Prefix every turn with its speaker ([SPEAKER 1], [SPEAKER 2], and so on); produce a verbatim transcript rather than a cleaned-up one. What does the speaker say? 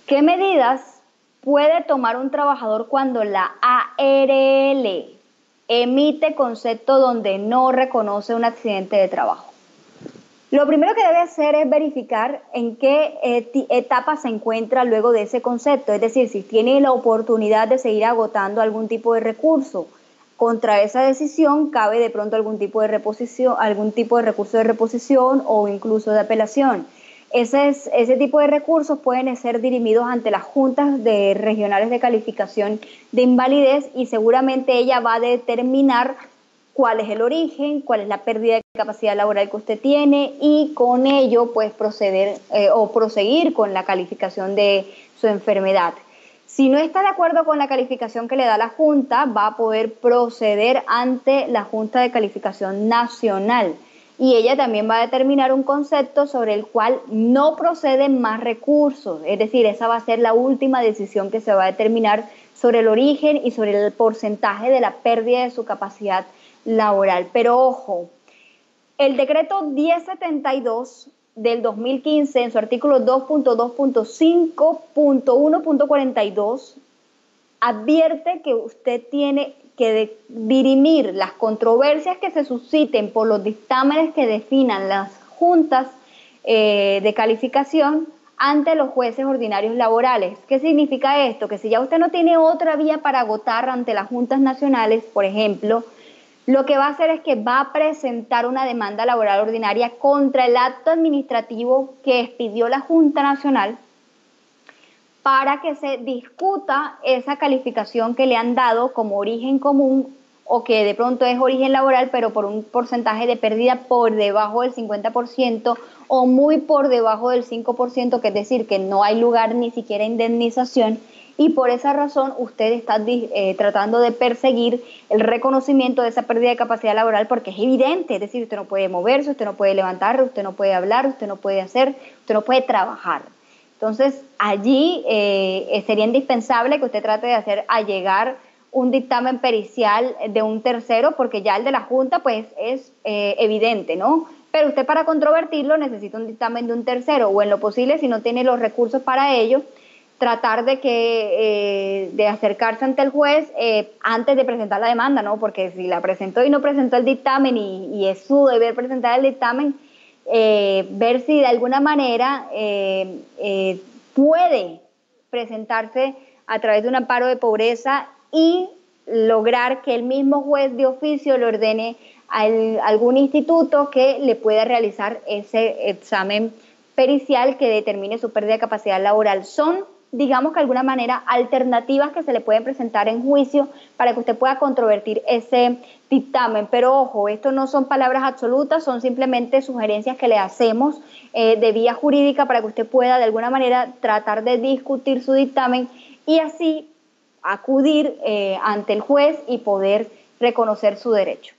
[SPEAKER 1] ¿Qué medidas puede tomar un trabajador cuando la A R L emite concepto donde no reconoce un accidente de trabajo? Lo primero que debe hacer es verificar en qué etapa se encuentra luego de ese concepto, es decir, si tiene la oportunidad de seguir agotando algún tipo de recurso. Contra esa decisión cabe de pronto algún tipo de reposición, algún tipo de recurso de reposición o incluso de apelación. Ese, es, ese tipo de recursos pueden ser dirimidos ante las juntas de regionales de calificación de invalidez y seguramente ella va a determinar cuál es el origen, cuál es la pérdida de capacidad laboral que usted tiene y con ello pues proceder eh, o proseguir con la calificación de su enfermedad. Si no está de acuerdo con la calificación que le da la Junta, va a poder proceder ante la Junta de Calificación Nacional y ella también va a determinar un concepto sobre el cual no proceden más recursos, es decir, esa va a ser la última decisión que se va a determinar sobre el origen y sobre el porcentaje de la pérdida de su capacidad laboral. Pero ojo, el decreto diez setenta y dos del dos mil quince en su artículo dos punto dos punto cinco punto uno punto cuarenta y dos advierte que usted tiene que dirimir las controversias que se susciten por los dictámenes que definan las juntas eh, de calificación ante los jueces ordinarios laborales. ¿Qué significa esto? Que si ya usted no tiene otra vía para agotar ante las juntas nacionales, por ejemplo, lo que va a hacer es que va a presentar una demanda laboral ordinaria contra el acto administrativo que expidió la Junta Nacional para que se discuta esa calificación que le han dado como origen común o que de pronto es origen laboral, pero por un porcentaje de pérdida por debajo del cincuenta por ciento o muy por debajo del cinco por ciento, que es decir, que no hay lugar ni siquiera a indemnización. Y por esa razón usted está eh, tratando de perseguir el reconocimiento de esa pérdida de capacidad laboral porque es evidente, es decir, usted no puede moverse, usted no puede levantar, usted no puede hablar, usted no puede hacer, usted no puede trabajar. Entonces, allí eh, sería indispensable que usted trate de hacer allegar un dictamen pericial de un tercero porque ya el de la Junta pues es eh, evidente, ¿no? Pero usted para controvertirlo necesita un dictamen de un tercero o en lo posible, si no tiene los recursos para ello, tratar de que eh, de acercarse ante el juez eh, antes de presentar la demanda, ¿no? Porque si la presentó y no presentó el dictamen y, y es su deber presentar el dictamen, eh, ver si de alguna manera eh, eh, puede presentarse a través de un amparo de pobreza y lograr que el mismo juez de oficio le ordene a algún instituto que le pueda realizar ese examen pericial que determine su pérdida de capacidad laboral. Son, digamos que de alguna manera, alternativas que se le pueden presentar en juicio para que usted pueda controvertir ese dictamen. Pero ojo, esto no son palabras absolutas, son simplemente sugerencias que le hacemos eh, de vía jurídica para que usted pueda de alguna manera tratar de discutir su dictamen y así acudir eh, ante el juez y poder reconocer su derecho.